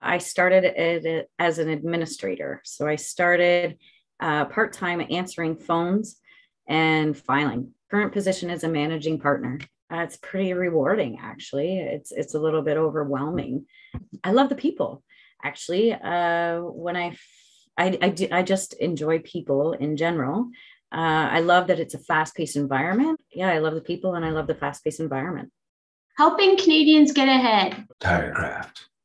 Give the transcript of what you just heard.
I started as an administrator. So I started part-time answering phones and filing. Current position is a managing partner. It's pretty rewarding, actually. It's a little bit overwhelming. I love the people, actually. I just enjoy people in general. I love that it's a fast-paced environment. Yeah, I love the people and I love the fast-paced environment. Helping Canadians get ahead. Tirecraft.